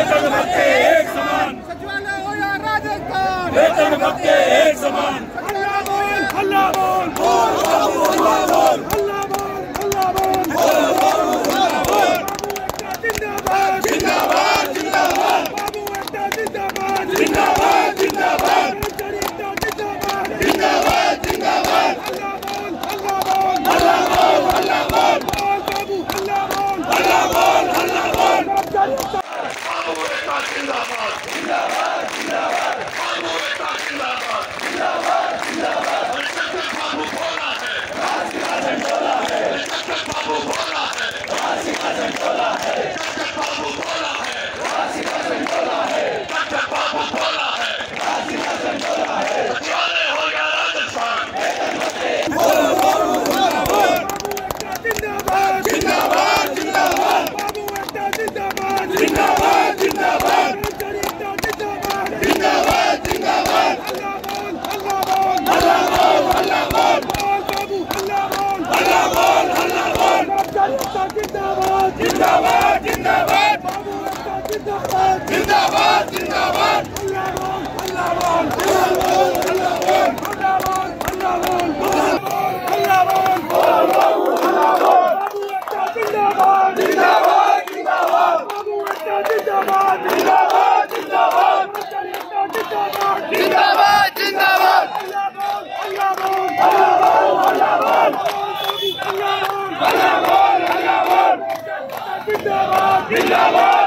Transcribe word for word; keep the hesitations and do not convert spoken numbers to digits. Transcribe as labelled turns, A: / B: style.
A: वेतन भत्ते एक समान,
B: सचिवालय हो या राजस्थान,
A: वेतन भत्ते एक समान।
B: हल्ला बोल, हल्ला बोल,
A: बोल बाबू हल्ला बोल,
B: हल्ला बोल, हल्ला बोल,
A: बोल बाबू हल्ला बोल।
B: जिंदाबाद,
A: जिंदाबाद जिंदाबाद,
B: बाबू अड्डा जिंदाबाद,
A: जिंदाबाद जिंदाबाद,
B: जिंदाबाद,
A: जिंदाबाद जिंदाबाद।
B: हल्ला बोल, हल्ला बोल,
A: हल्ला बोल हल्ला बोल,
B: बोल बाबू हल्ला बोल,
A: हल्ला बोल हल्ला बोल।
B: बाबू
A: बाबू अड्डा जिंदाबाद, जिंदाबाद जिंदाबाद, बाबू अड्डा जिंदाबाद, जिंदाबाद जिंदाबाद। बाबू बोला है, फांसी का झंडोला है, बाबू बोला है, फांसी का झंडोला है, बाबू बोला है, फांसी का झंडोला है, बाबू बोला है, फांसी का झंडोला है। सचिवालय हो गया राजस्थान, बोल बाबू हल्ला बोल,
B: जिंदाबाद,
A: जिंदाबाद जिंदाबाद,
B: बाबू अड्डा जिंदाबाद,
A: जिंदाबाद जिंदाबाद,
B: जिंदाबाद,
A: जिंदाबाद जिंदाबाद।
B: हल्ला बोल, हल्ला बोल,
A: हल्ला बोल हल्ला बोल,
B: बोल बाबू हल्ला बोल,
A: हल्ला बोल हल्ला बोल।
B: जिंदाबाद,
A: जिंदाबाद जिंदाबाद,
B: बाबू अड्डा जिंदाबाद,
A: जिंदाबाद जिंदाबाद,
B: हल्ला बोल, हल्ला बोल,
A: हल्ला बोल हल्ला बोल,
B: हल्ला बोल, हल्ला बोल, हल्ला बोल,
A: बोल बाबू हल्ला बोल।
B: बाबू अड्डा जिंदाबाद,
A: जिंदाबाद जिंदाबाद,
B: बाबू अड्डा जिंदाबाद,
A: जिंदाबाद जिंदाबाद,
B: जिंदाबाद,
A: जिंदाबाद जिंदाबाद।
B: हल्ला बोल, हल्ला बोल,
A: हल्ला बोल हल्ला बोल,
B: हल्ला बोल,
A: हल्ला बोल हल्ला बोल,
B: जिंदाबाद,
A: जिंदाबाद